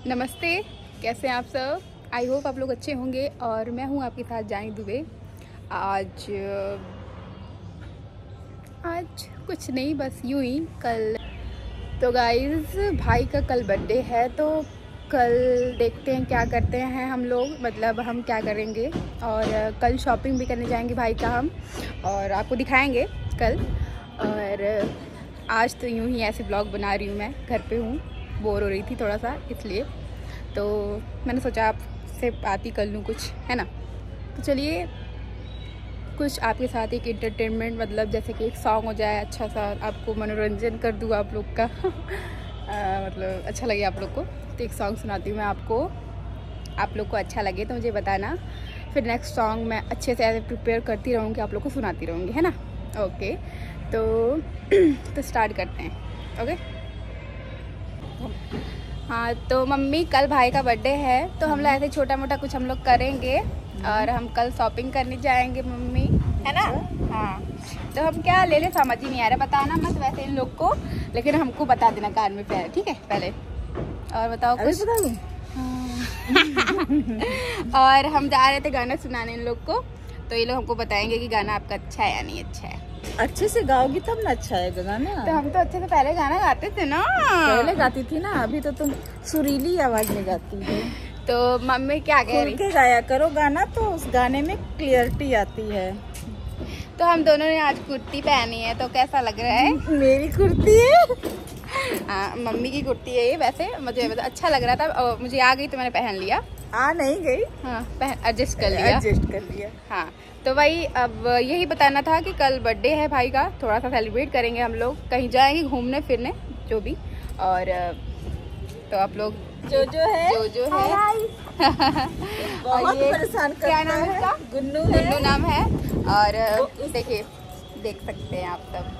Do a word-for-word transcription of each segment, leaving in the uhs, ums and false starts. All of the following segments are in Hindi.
नमस्ते, कैसे हैं आप सब। आई होप आप लोग अच्छे होंगे और मैं हूं आपके साथ जानी दुबे। आज आज कुछ नहीं, बस यूं ही। कल तो गाइस भाई का कल बर्थडे है, तो कल देखते हैं क्या करते हैं हम लोग, मतलब हम क्या करेंगे। और कल शॉपिंग भी करने जाएंगे भाई का हम, और आपको दिखाएंगे कल। और आज तो यूं ही ऐसे ब्लॉग बना रही हूँ, मैं घर पे हूँ, बोर हो रही थी थोड़ा सा, इसलिए तो मैंने सोचा आपसे बात ही कर लूँ कुछ, है ना। तो चलिए कुछ आपके साथ एक एंटरटेनमेंट, मतलब जैसे कि एक सॉन्ग हो जाए अच्छा सा, आपको मनोरंजन कर दूँ आप लोग का आ, मतलब अच्छा लगे आप लोग को, तो एक सॉन्ग सुनाती हूँ मैं आपको। आप लोग को अच्छा लगे तो मुझे बताना, फिर नेक्स्ट सॉन्ग मैं अच्छे से ऐसे प्रिपेयर करती रहूँगी, आप लोग को सुनाती रहूँगी, है ना। ओके, तो तो स्टार्ट करते हैं। ओके हाँ, तो मम्मी कल भाई का बर्थडे है, तो हम लोग ऐसे छोटा मोटा कुछ हम लोग करेंगे, और हम कल शॉपिंग करने जाएंगे मम्मी, है ना। हाँ, तो हम क्या ले ले समझ ही नहीं आ रहा, बताना मत वैसे इन लोग को, लेकिन हमको बता देना कार में पहले, ठीक है पहले। और बताओ कुछ। बता दूँ। और हम जा रहे थे गाना सुनाने इन लोग को, तो ये लोग हमको बताएंगे कि गाना आपका अच्छा है या नहीं अच्छा है। अच्छे से गाओगी तब ना अच्छा है गाना। तो हम तो अच्छे से पहले गाना गाते थे ना, पहले गाती थी ना, अभी तो तुम सुरीली आवाज में गाती हो। तो मम्मी क्या कह रही है, गाया करो गाना, तो उस गाने में क्लियरिटी आती है। तो हम दोनों ने आज कुर्ती पहनी है, तो कैसा लग रहा है। मेरी कुर्ती है। हाँ, मम्मी की कुर्ती है ये, वैसे मुझे अच्छा लग रहा था, मुझे आ गई तो मैंने पहन लिया। आ नहीं गई, हाँ पहन एडजस्ट कर लिया एडजस्ट कर लिया हाँ, तो भाई अब यही बताना था कि कल बर्थडे है भाई का, थोड़ा सा सेलिब्रेट करेंगे हम लोग, कहीं जाएंगे घूमने फिरने जो भी। और तो आप लोग जो जो है जो जो है बहुत परेशान करता क्या नाम है इसका, गुन्नू गुन्नू नाम है। और देखिए देख सकते हैं आप सब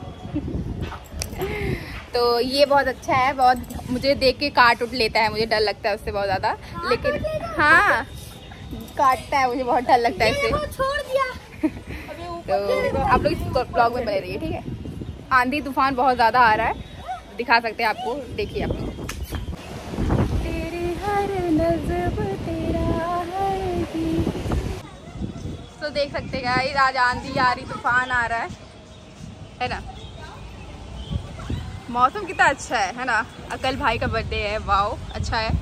तो ये बहुत अच्छा है, बहुत मुझे देख के काट उठ लेता है, मुझे डर लगता है उससे बहुत ज्यादा, लेकिन हाँ काटता है, मुझे बहुत डर लगता है इससे। छोड़ दिया। तो आप लोग इस ब्लॉग में बने रहिए, ठीक है। आंधी तूफान बहुत ज्यादा आ रहा है, दिखा सकते हैं आपको, देखिए आप लोग। तेरी हर नज़र तेरा हर गीत, तो देख सकते हैं आज आंधी आ रही, तूफान आ रहा है है ना। मौसम कितना अच्छा है है ना। कल भाई का बर्थडे है, वाओ अच्छा है।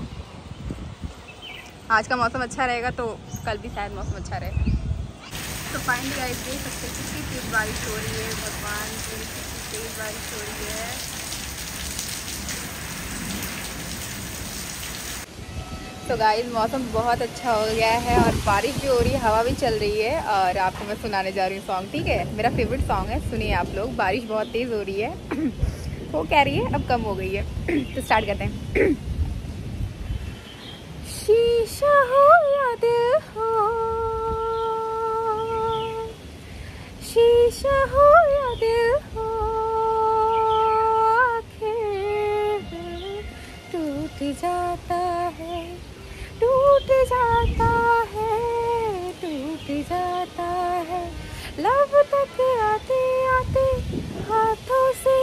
आज का मौसम अच्छा रहेगा तो कल भी शायद मौसम अच्छा रहे। तो फाइनली गाइस देख सकते हैं कितनी तेज बारिश हो रही है, भगवान की कितनी तेज बारिश हो रही है। तो गाइस मौसम बहुत अच्छा हो गया है, और बारिश भी हो रही है, हवा भी चल रही है, और आपको मैं सुनाने जा रही हूँ सॉन्ग, ठीक है। मेरा फेवरेट सॉन्ग है, सुनिए आप लोग। बारिश बहुत तेज़ हो रही है वो कह रही है अब कम हो गई है तो स्टार्ट करते हैं। शीशा हो या दिल हो, शीशा हो या दिल हो, आखिर टूट जाता है, टूट जाता है, टूट जाता है, लब तक आते आते हाथों से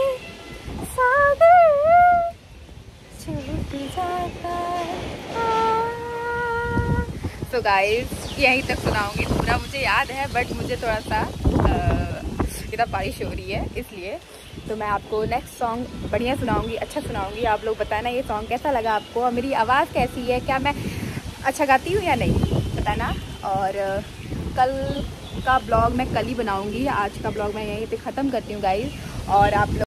सागर छूट जाता है। तो गाइस यहीं तक सुनाऊंगी, पूरा मुझे याद है, बट मुझे थोड़ा सा इतना बारिश हो रही है इसलिए। तो मैं आपको नेक्स्ट सॉन्ग बढ़िया सुनाऊंगी, अच्छा सुनाऊंगी। आप लोग बताना ये सॉन्ग कैसा लगा आपको, और मेरी आवाज़ कैसी है, क्या मैं अच्छा गाती हूँ या नहीं, बताना। और कल का ब्लॉग मैं कल ही बनाऊंगी, आज का ब्लॉग मैं यहीं पे ख़त्म करती हूँ गाइस। और आप लोग